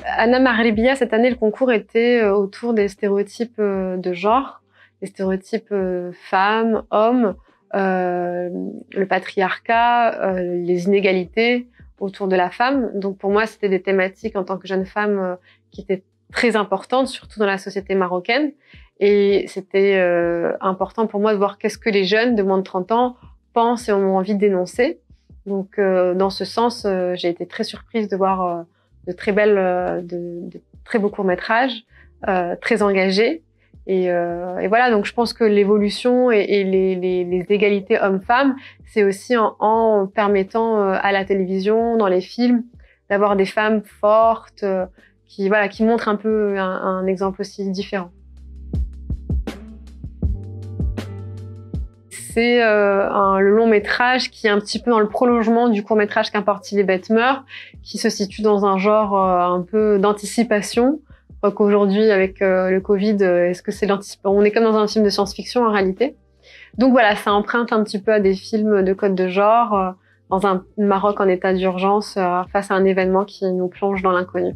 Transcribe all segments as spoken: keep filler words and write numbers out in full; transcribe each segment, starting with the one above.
Anna Maghribiya, cette année, le concours était autour des stéréotypes de genre, les stéréotypes femmes, hommes, euh, le patriarcat, euh, les inégalités autour de la femme. Donc pour moi, c'était des thématiques en tant que jeune femme euh, qui étaient très importantes, surtout dans la société marocaine. Et c'était euh, important pour moi de voir qu'est-ce que les jeunes de moins de trente ans pensent et ont envie de dénoncer. Donc euh, dans ce sens, euh, j'ai été très surprise de voir euh, de très belles, euh, de, de très beaux courts-métrages, euh, très engagés. Et, euh, et voilà, donc je pense que l'évolution et, et les, les, les égalités hommes-femmes, c'est aussi en, en permettant euh, à la télévision, dans les films, d'avoir des femmes fortes, euh, qui voilà, qui montrent un peu un, un exemple aussi différent. C'est euh, un, le long métrage qui est un petit peu dans le prolongement du court métrage Qu'importe si les bêtes meurent, qui se situe dans un genre euh, un peu d'anticipation. Je crois qu'aujourd'hui, avec euh, le Covid, euh, est-ce que c'est l'anticipation ? On est comme dans un film de science-fiction en réalité. Donc voilà, ça emprunte un petit peu à des films de code de genre, euh, dans un Maroc en état d'urgence, euh, face à un événement qui nous plonge dans l'inconnu.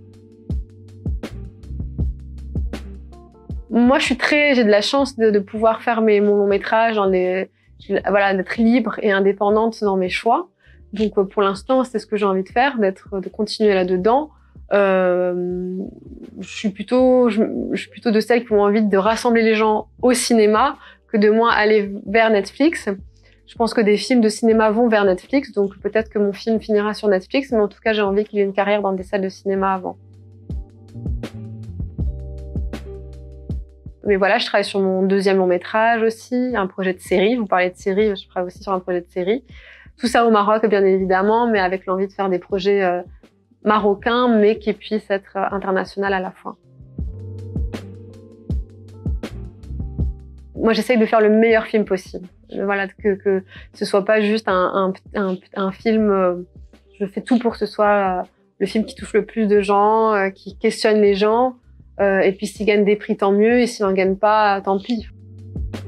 Moi, je suis très, j'ai de la chance de, de pouvoir faire mes, mon long métrage, dans les, voilà, d'être libre et indépendante dans mes choix. Donc, pour l'instant, c'est ce que j'ai envie de faire, d'être, de continuer là-dedans. Euh, je suis plutôt, je, je suis plutôt de celles qui ont envie de rassembler les gens au cinéma que de moins aller vers Netflix. Je pense que des films de cinéma vont vers Netflix, donc peut-être que mon film finira sur Netflix, mais en tout cas, j'ai envie qu'il ait une carrière dans des salles de cinéma avant. Mais voilà, je travaille sur mon deuxième long métrage aussi, un projet de série. Vous parlez de série, je travaille aussi sur un projet de série. Tout ça au Maroc, bien évidemment, mais avec l'envie de faire des projets euh, marocains, mais qui puissent être euh, internationaux à la fois. Moi, j'essaye de faire le meilleur film possible. Voilà, que, que ce soit pas juste un, un, un, un film. Euh, je fais tout pour que ce soit euh, le film qui touche le plus de gens, euh, qui questionne les gens. Euh, et puis s'il gagne des prix, tant mieux. Et s'il n'en gagne pas, tant pis.